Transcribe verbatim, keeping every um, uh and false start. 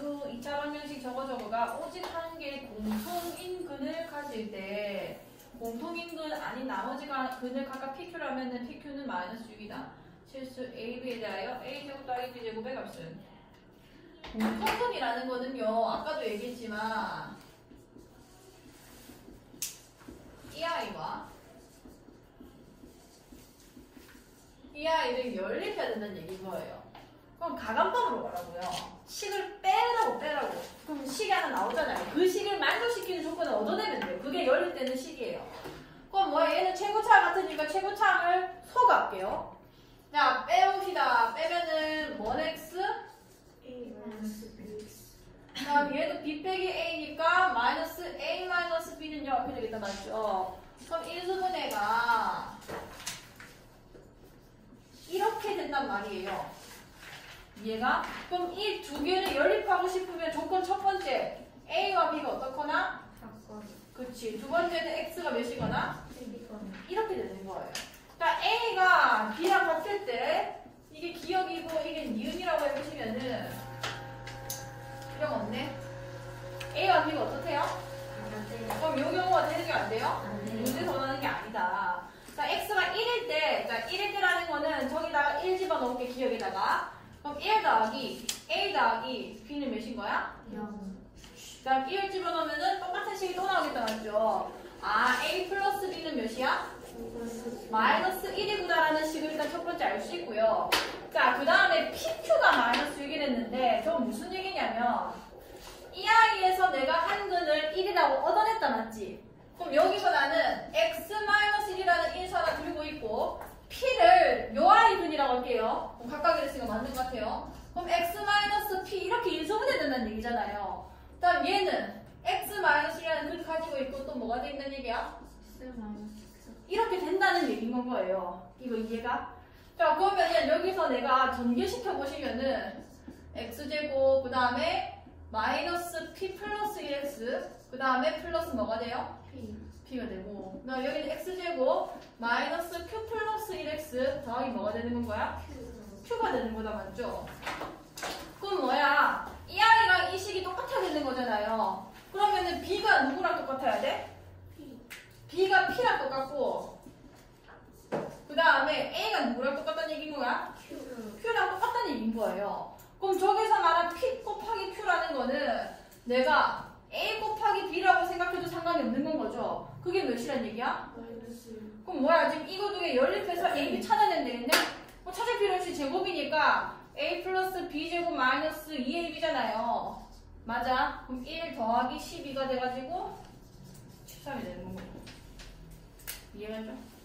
함수 이 차 방정식 저거 저거가 오직 한 개의 공통인 근을 가질 때 공통인 근 아닌 나머지 근을 각각 피큐라면은 피큐는 마이너스 육이다. 실수 A, B에 대하여 A제곱 더하기 B제곱의 값은 공통근이라는 거는요. 아까도 얘기했지만 이 아이와 이 아이를 연립해야 된다는 얘기인 거예요. 그럼 가감법으로 가라고요. 식을 빼라고 빼라고. 그럼 식이 하나 나오잖아요. 그 식을 만족시키는 조건을 얻어내면 돼요. 그게 연립되는 식이에요. 그럼 뭐야? 얘는 최고차 같으니까 최고차를 소각할게요. 자, 빼봅시다. 빼면은 원 x A 마이너스 bx. 그다음 얘도 b 빼기 a니까 마이너스 a 마이너스 b는요. 이렇게 되겠다 맞죠? 그럼 일수분해가 이렇게 된단 말이에요. 얘가 그럼 이 두 개를 연립하고 싶으면 조건 첫 번째 a와 b가 어떻거나 사건. 그치 두 번째는 x가 몇이거나 이건 이렇게 되는 거예요. 그러니까 a가 b랑 같을 때 이게 기억이고 이게 니은이라고 해보시면은 이런 없네. a와 b가 어떻대요? 안 돼요. 그럼 요 경우가 되는 게 안 돼요? 안 돼요. 문제 전하는 게 아니다. 자, x가 일일 때, 자, 일일 때라는 거는 저기다가 일 집어넣을게, 기억에다가. 그럼 일 더하기, a 더하기, b는 몇인 거야? 영. 자, 일 집어넣으면은 똑같은 식이 또 나오겠다, 맞죠? 아, a 플러스 b는 몇이야? 마이너스 일이구나라는 식을 일단 첫 번째 알 수 있고요. 자, 그 다음에 피큐가 마이너스 육이 됐는데, 저건 무슨 얘기냐면, 이 아이에서 내가 한 근을 일이라고 얻어냈다, 맞지? 그럼 여기서 나는 x 마이너스 일이라는 인수하나 들고 있고 p를 요 아이 근이라고 할게요. 그럼 각각에 있으니까 맞는 것 같아요. 그럼 x 마이너스 p 이렇게 인수분해 된다는 얘기잖아요. 그다음 얘는 x 마이너스 일이라는 근 가지고 있고 또 뭐가 돼 있는 얘기야? x 마이너스 x. 이렇게 된다는 얘기인 건 거예요. 이거 이해가? 자, 그러면 여기서 내가 전개시켜 보시면은 x제곱 그 다음에 마이너스 p 플러스 일 엑스 그 다음에 플러스 뭐가 돼요? p. p가 되고 그다음 여기는 x제곱 마이너스 q 플러스 일 엑스 더하기 뭐가 되는 건 거야? q가 되는 거다 맞죠? 그럼 뭐야? 이 아이랑 이 식이 똑같아야 되는 거잖아요. 그러면은 b가 누구랑 똑같아야 돼? p. b가 p랑 똑같고 그 다음에 a가 누구랑 똑같다는 얘기인 거야? q. q랑 똑같다는 얘기인 거예요. 그럼 저기서 말한 p 곱하기 q라는 거는 내가 a 곱하기 b라고 생각해도 상관이 없는 건 거죠. 그게 몇이란 얘기야? 마이너스 일. 그럼 뭐야? 지금 이거 중에 연립해서 a, b 찾아내면 되겠네? 뭐 찾을 필요 없이 제곱이니까 a 플러스 b제곱 마이너스 이 에이 비잖아요. 맞아? 그럼 일 더하기 십이가 돼가지고 십삼이 되는 거고. 이해가죠?